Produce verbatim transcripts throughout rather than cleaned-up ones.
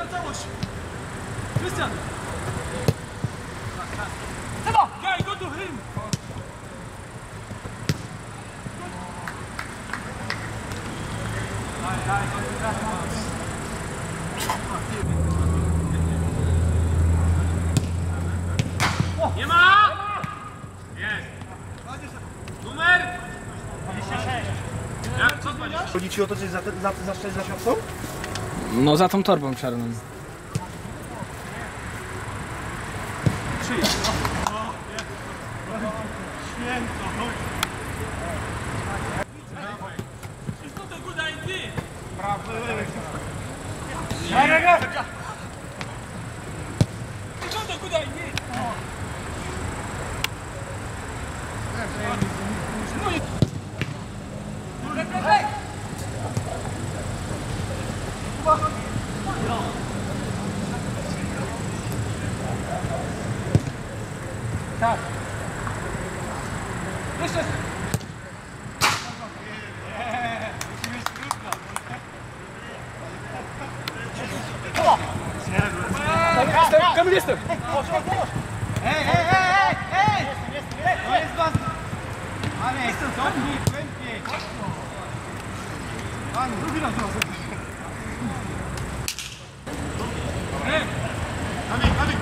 na całość! Krystian! Seba! Guy, go to him! Daj, daj, nie ma! Jest! Numer? dwadzieścia sześć. Jak, co dwadzieścia sześć? Chodzi ci o to, coś za, za, za szczęść za światło? No za tą torbą czarną. Przyjdź. Święto, chodź. It's not a good idea. Prawda. It's not a good idea. Tak. Jeszcze. Kamil, jestem! Hej, hej, hej, hej! To jest was... Ale jestem cofnij, prędniej! Pan, drugi raz raz. Hej! Kamil, Kamil!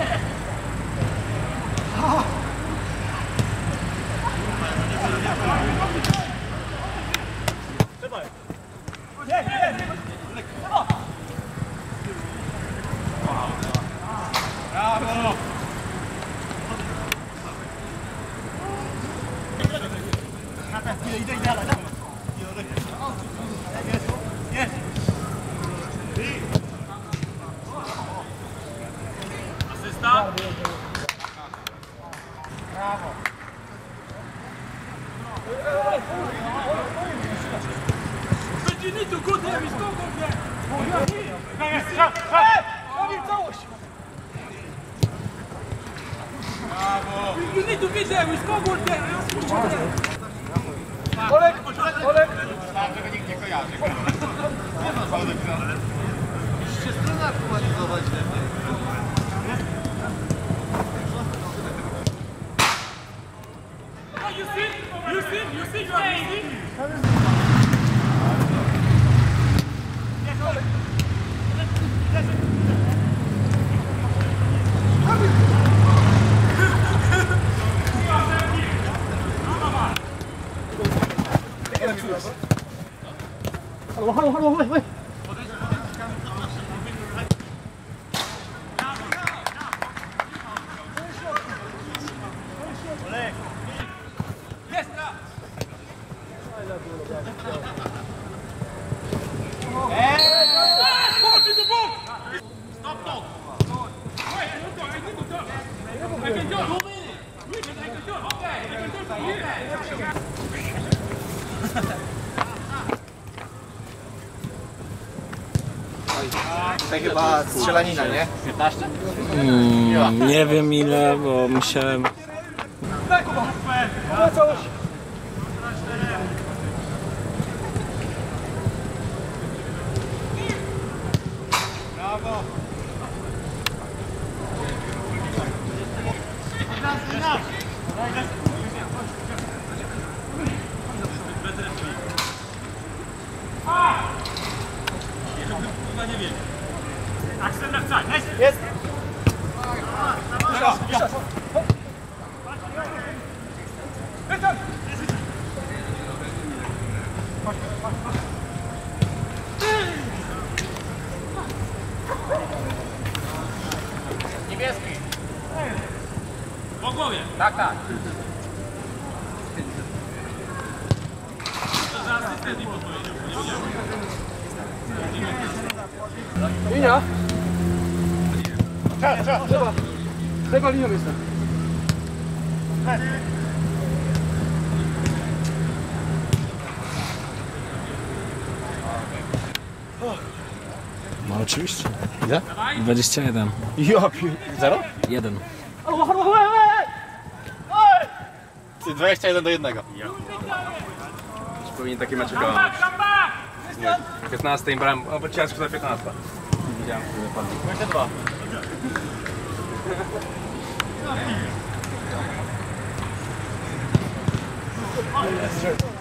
Trzymaj! Brawo! Idę, idę, idę, dawaj, dawaj. Jest, jest. Asysta? Brawo. But you need to go there, it's not go there. Kamil, całość! Brawo. You need to be there, it's not go there. Olek, Olek! Tak, żeby nikt nie kojarzy. Nie ma Olek. Musicie stronę aktualizować lepiej. You see? You see? You see? You see? Halo, halo, halo, halo, halo. Jest! Stop talk! Wait, I need to talk. I can talk. Two minutes. Wait, I can talk. Okay, I can talk for you. To chyba strzelanina, nie? piętnaście? Mm, nie wiem ile, bo musiałem... Całość! Brawo. Chyba nie wiem. Aksel na wcale. Jest! Niebieski. Po głowie. Tak, tak. To za asystent i podpowiedział. Linia! Trzeba, trzeba, trzeba! Trzeba linią jestem. No oczywiście. Ile? dwadzieścia jeden. Ja pi... Zero? jeden. Halo, halo, halo, halo! Ty, dwadzieścia jeden do jednego. Powinien takie mecze Come grać. back, come back! piętnaście brałem, albo ciężko za piętnaście. wiedziałem, że wypadł. dwadzieścia dwa. Jest.